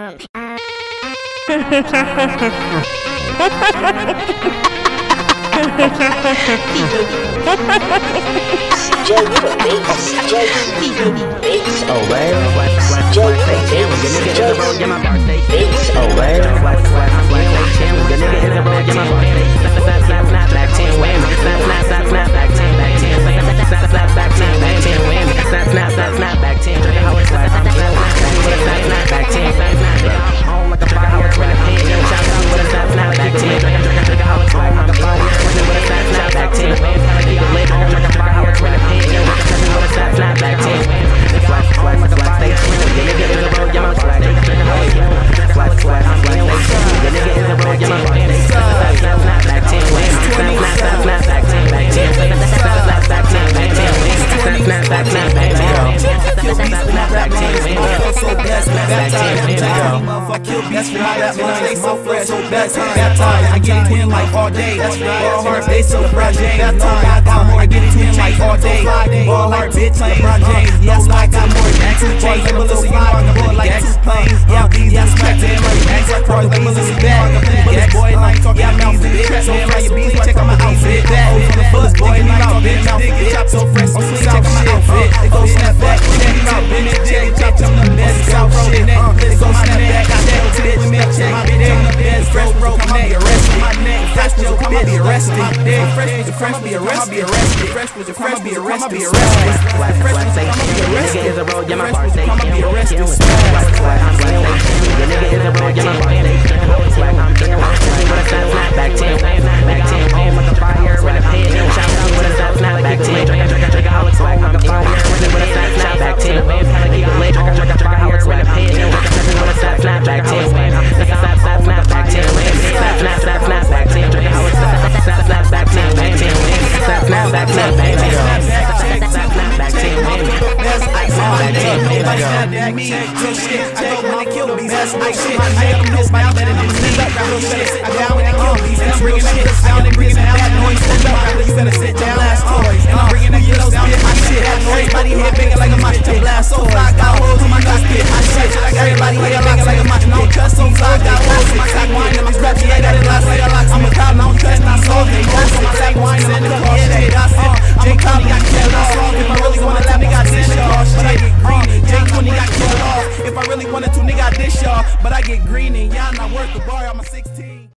I get it in like all day. Ball hard, they so fragile. I got more. I get it in like all day. Ball hard, bitch, like LeBron James. Yes, I got more than 2 chains. Let me listen, I'm going like 2 planes. Yeah, these are spectating like Max. Let me listen back. This boy like talking about bitch. So fresh, you beats, check out my outfit. Back on the bus, boy, like out bitch. Nigga, chop so fresh, so check out my outfit. It go snap back, check him out, bitch. Chop to the best, South Road, it go snap back. I tell bitch, check my bitch on the best. Fresh bro, come be arrested. My neck, fresh Joe, come be arrested. Fresh be arrested. Fresh was a fresh be arrested. Fresh say nigga is a road, yeah my birthday. Come be arrested. I'm saying the nigga is a road, yeah my birthday. I'm saying what a snap back 10, back 10. Oh, like a fire in a pit. Shout out with a snap back 10. Drink a holic swag like a fire with a snap back 10. Keep it lit, drink a fire in a pit. With a snap back 10. Snap back 10. Snap back 10. Drink a holic snap back 10. Snap back 10. Nobody snapped at me. Real shit. I don't wanna kill me. That's my shit. I got no smile better than me. Real shit. I